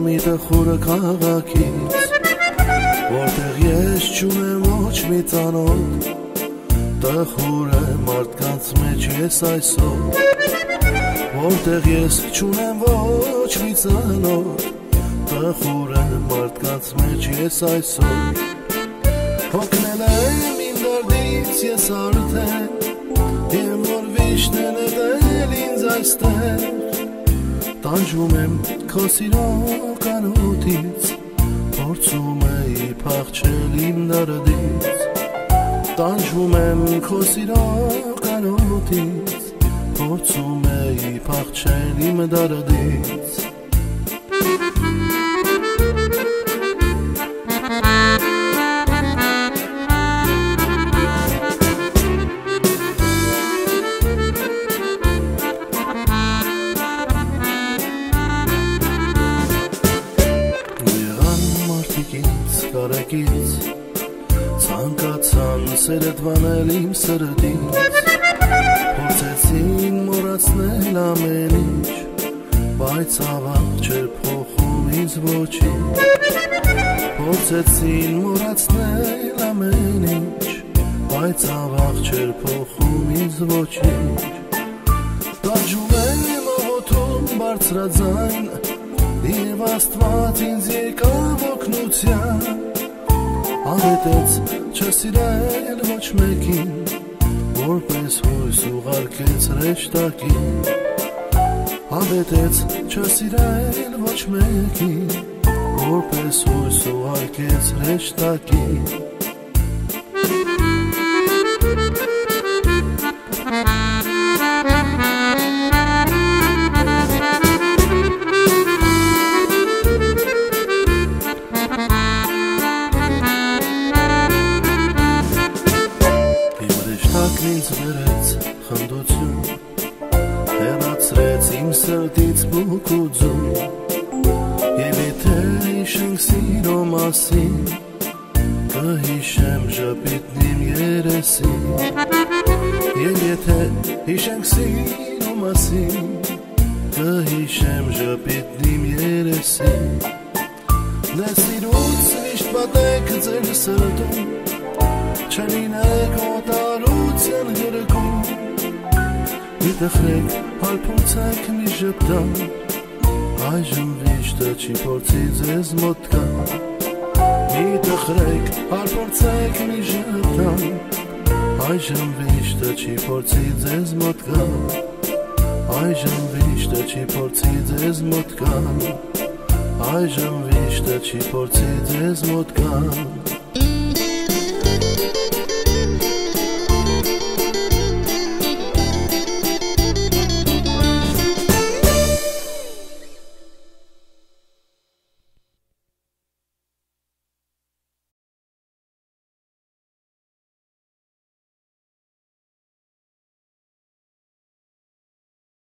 մի տխուրը քաղաքից, որտեղ ես չունեմ ոչ մի ծանոթ, տխուր է մարդկանց մեջ ես այսօր, որտեղ ես չունեմ ոչ մի ծանոթ, տխուր է մարդկանց մեջ ես այսօր, հոգնել եմ իմ դարդից ես արդեն, եմ որ վիշտ է նետել ինձ այստեղ, տանջվում եմ քո սիրո կանոթից, փորձում էի փախչել իմ դարդից, տանջվում եմ քո սիրո կանոթից, փորձում էի փախչել իմ դարդից. Կարեկից ցանկացան սերդ վանել իմ սրտից, փորձեցին մոռացնել ամեն ինչ, բայց ավաղ չէր փոխում ինձ ոչինչ, փորձեցին մոռացնել ամեն ինչ, բայց ավաղ չէր փոխում ինձ ոչինչ, տանջում եմ աղոթում բարձրաձայն, և Աստված ինձ եկավ օգնության, անհետեց չսիրել ոչ մեկին, որպես հույս ուղարկեց հրեշտակին, անհետեց չսիրել ոչ մեկին, որպես հույս ուղարկեց հրեշտակին. Ինձ վերեց խնդություն, հեռացրեց իմ սրտից բուք ու ձուն, և եթե հիշենք սիրո մասին, կհիշեմ ժպիտն իմ երեսին, և եթե հիշենք սիրո մասին, կհիշեմ ժպիտն իմ երեսին, դե սիրուց միշտ պատեք ձեր սրտում, չլինեք օտարության գրկում, մի տխրեք, հարբոցեք մի ժպտան, այժմ վիշտը չի փորձի ձեզ մոտ կա, մի տխրեք, հարբոցեք մի ժպտան, այժմ վիշտը չի փորձի ձեզ մոտ կա, այժմ վիշտը չի փորձի ձեզ մոտ կա, այժմ վիշտը չի փորձի ձեզ մոտ կա.